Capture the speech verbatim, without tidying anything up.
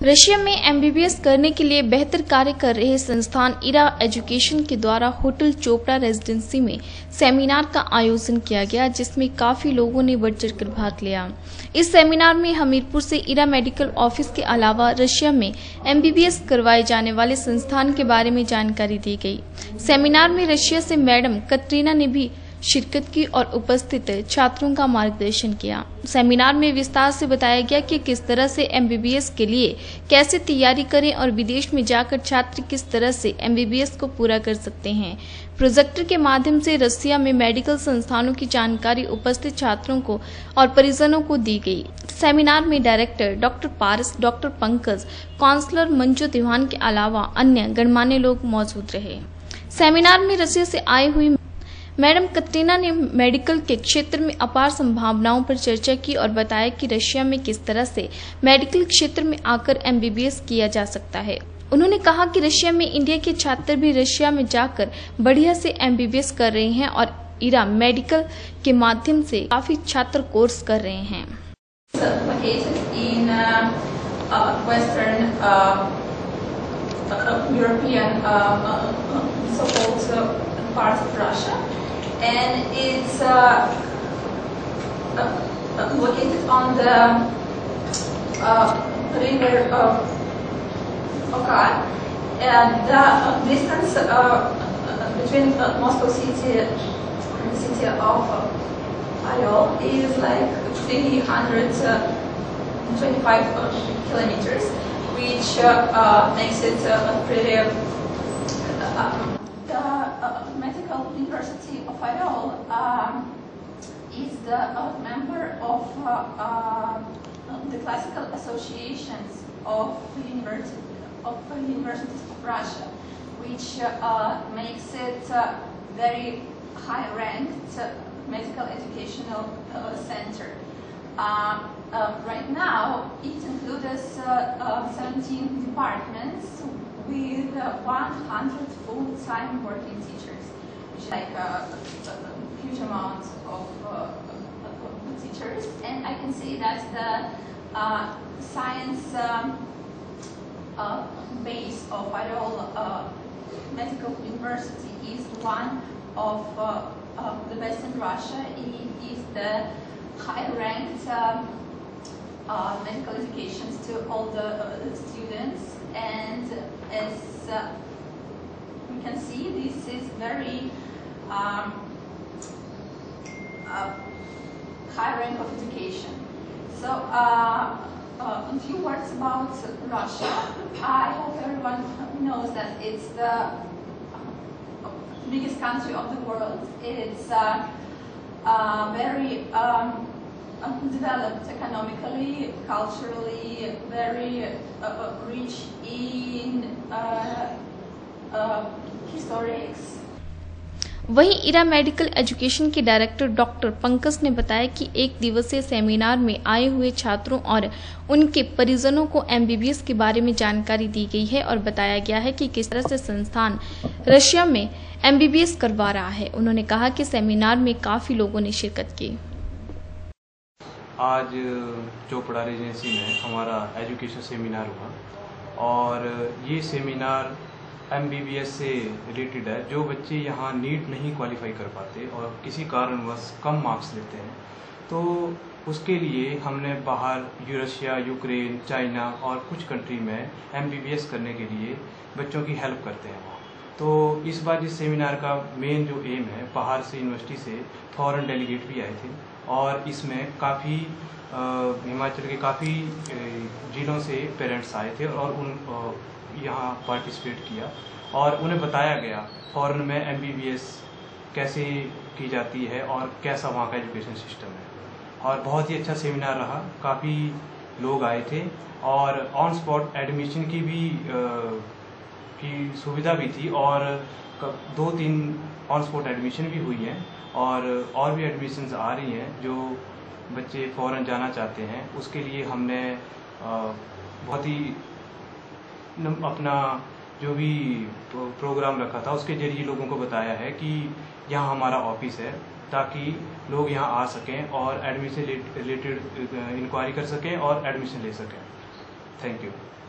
Russia में MBBS करने के लिए बेहतर कार्य कर रहे संस्थान इरा एजुकेशन के द्वारा होटल चोपड़ा रेजिडेंसी में सेमिनार का आयोजन किया गया, जिसमें काफी लोगों ने बढ़ चढ़कर भाग लिया। इस सेमिनार में हमीरपुर से इरा मेडिकल ऑफिस के अलावा रशिया में एमबीबीएस करवाए जाने वाले संस्थान के बारे में जानकारी दी गई। सेमिनार में रशिया से मैडम कतरीना ने भी शिरकत की और उपस्थित छात्रों का मार्गदर्शन किया। सेमिनार में विस्तार से बताया गया कि किस तरह से एमबीबीएस के लिए कैसे तैयारी करें और विदेश में जाकर छात्र किस तरह से एमबीबीएस को पूरा कर सकते हैं। प्रोजेक्टर के माध्यम से रसिया में मेडिकल संस्थानों की जानकारी उपस्थित छात्रों को और परिजनों को दी गई। सेमिनार में director doctor Paras, doctor Pankaj, counsellor Manju Dewan के अलावा अन्य गणमान्य लोग मौजूद रहे। सेमिनार में रसिया से आई हुई मैडम कतरीना ने मेडिकल के क्षेत्र में अपार संभावनाओं पर चर्चा की और बताया कि रशिया में किस तरह से मेडिकल क्षेत्र में आकर एमबीबीएस किया जा सकता है। उन्होंने कहा कि रशिया में इंडिया के छात्र भी रशिया में जाकर बढ़िया से एमबीबीएस कर रहे हैं और इरा मेडिकल के माध्यम से काफी छात्र कोर्स कर रहे हैं। Parts of Russia, and it's uh, uh, located on the uh, river of Oka, and the uh, distance uh, between uh, Moscow city and the city of uh, Oryol is like three hundred twenty-five uh, kilometers, which uh, uh, makes it uh, pretty uh, The uh, Medical University of Oryol um, is the uh, member of uh, uh, the classical associations of, university, of universities of Russia, which uh, makes it a very high-ranked uh, medical educational uh, center. Uh, uh, right now, it includes uh, uh, seventeen departments with uh, one hundred full-time working teachers, which is like a, a, a huge amount of, uh, of teachers. And I can say that the uh, science um, uh, base of Oryol uh, Medical University is one of uh, uh, the best in Russia. It is the high-ranked um, uh, medical educations to all the uh, students. And as uh, we can see, this is very um, uh, high rank of education. So uh, uh, a few words about Russia. I hope everyone knows that it's the biggest country of the world. It's uh, uh, very um, developed economically, culturally, very uh, rich in uh, uh, historics. वहीं Ira medical education के director doctor Pankaj ने बताया कि एक दिवसीय seminar में आए हुए छात्रों और उनके परिजनों को एमबीबीएस के बारे में जानकारी दी गई है और बताया गया है कि किस तरह से संस्थान रशिया में एमबीबीएस करवा रहा है। उन्होंने कहा कि सेमिनार में काफी लोगों ने शिरकत की। आज चोपड़ा रेजिडेंसी में हमारा एजुकेशन सेमिनार हुआ और ये सेमिनार एमबीबीएस से रिलेटेड है। जो बच्चे यहाँ नीट नहीं क्वालिफाई कर पाते और किसी कारणवश कम मार्क्स लेते हैं, तो उसके लिए हमने बाहर रशिया, यूक्रेन, चाइना और कुछ कंट्री में एमबीबीएस करने के लिए बच्चों की हेल्प करते हैं वहाँ। तो इस बार इस सेमिनार का मेन जो एम है, बाहर से यूनिवर्सिटी से फॉरेन डेलीगेट भी आए थे और इसमें काफ़ी हिमाचल के काफ़ी जिलों से पेरेंट्स आए थे और उन यहाँ पार्टिसिपेट किया और उन्हें बताया गया फॉरेन में एमबीबीएस कैसे की जाती है और कैसा वहाँ का एजुकेशन सिस्टम है। और बहुत ही अच्छा सेमिनार रहा, काफ़ी लोग आए थे और ऑन स्पॉट एडमिशन की भी आ, की सुविधा भी थी और दो तीन ऑन स्पॉट एडमिशन भी हुई हैं और और भी एडमिशन्स आ रही हैं। जो बच्चे फ़ौरन जाना चाहते हैं उसके लिए हमने बहुत ही अपना जो भी प्रोग्राम रखा था उसके जरिए लोगों को बताया है कि यहाँ हमारा ऑफिस है, ताकि लोग यहाँ आ सकें और एडमिशन रिलेटेड इंक्वायरी कर सकें और एडमिशन ले सकें। Thank you.